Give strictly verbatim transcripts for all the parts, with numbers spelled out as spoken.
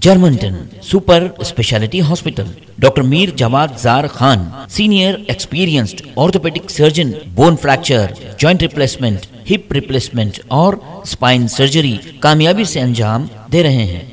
Germanton super speciality hospital, doctor Mir Jawad Jar Khan, senior experienced orthopaedic surgeon, bone fracture, joint replacement, hip replacement और spine surgery कामयाबी से अंजाम दे रहे हैं।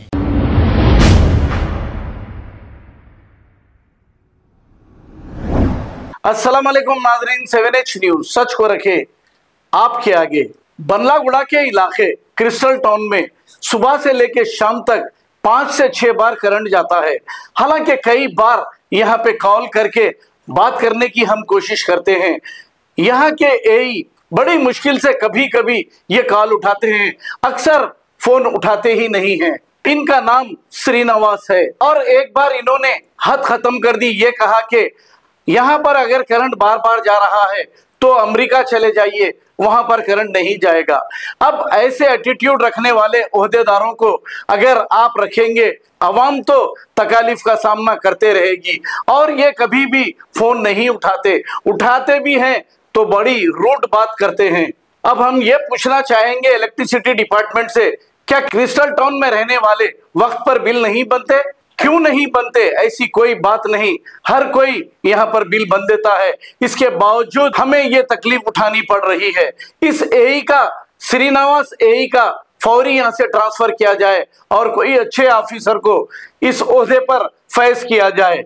अस्सलाम वालेकुम नाजरीन, सेवन एच न्यूज सच को रखे आपके आगे। बंगलागुड़ा के इलाके क्रिस्टल टाउन में सुबह से लेकर शाम तक पांच से छह बार करंट जाता है। हालांकि कई बार यहाँ पे कॉल करके बात करने की हम कोशिश करते हैं। यहाँ के एई बड़ी मुश्किल से कभी कभी ये कॉल उठाते हैं, अक्सर फोन उठाते ही नहीं हैं। इनका नाम श्रीनिवास है और एक बार इन्होंने हद खत्म कर दी। ये कहा कि यहाँ पर अगर करंट बार बार जा रहा है तो अमेरिका चले जाइए, वहां पर करंट नहीं जाएगा। अब ऐसे एटीट्यूड रखने वाले ओहदेदारों को अगर आप रखेंगे, अवाम तो तकालीफ का सामना करते रहेगी। और ये कभी भी फोन नहीं उठाते, उठाते भी हैं तो बड़ी रूड बात करते हैं। अब हम ये पूछना चाहेंगे इलेक्ट्रिसिटी डिपार्टमेंट से, क्या क्रिस्टल टाउन में रहने वाले वक्त पर बिल नहीं बनते? क्यों नहीं बनते? ऐसी कोई बात नहीं, हर कोई यहाँ पर बिल बन देता है। इसके बावजूद हमें ये तकलीफ उठानी पड़ रही है। इस एई का, श्रीनिवास एई का फौरी यहाँ से ट्रांसफर किया जाए और कोई अच्छे ऑफिसर को इस ओहदे पर फैज किया जाए।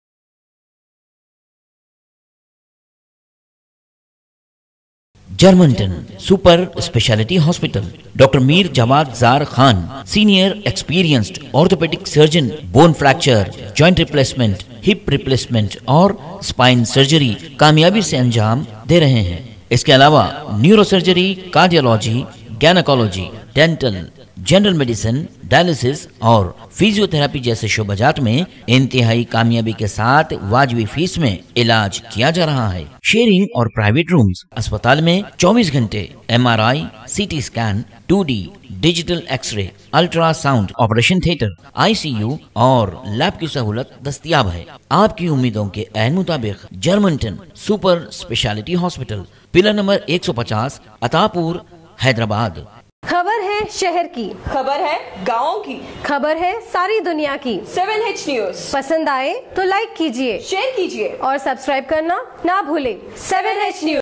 Germanton super speciality hospital, doctor Mir Jawad Jar Khan, senior experienced orthopaedic surgeon, bone fracture, joint replacement, hip replacement और स्पाइन सर्जरी कामयाबी से अंजाम दे रहे हैं। इसके अलावा neuro surgery, cardiology, gynaecology, dental, general medicine, dialysis और फिजियोथेरेपी जैसे शोबाजात में इंतहाई कामयाबी के साथ वाजिबी फीस में इलाज किया जा रहा है। शेयरिंग और प्राइवेट रूम्स, अस्पताल में चौबीस घंटे MRI, CT scan, two D digital x ray, ultrasound, operation theatre, ICU और लैब की सहूलत दस्तयाब है। आपकी उम्मीदों के ऐन मुताबिक Germanton super speciality hospital, pillar number एक सौ पचास, अतापुर, हैदराबाद। खबर है शहर की, खबर है गाँव की, खबर है सारी दुनिया की। सेवन एच न्यूज पसंद आए तो लाइक कीजिए, शेयर कीजिए और सब्सक्राइब करना ना भूलें। Seven H news.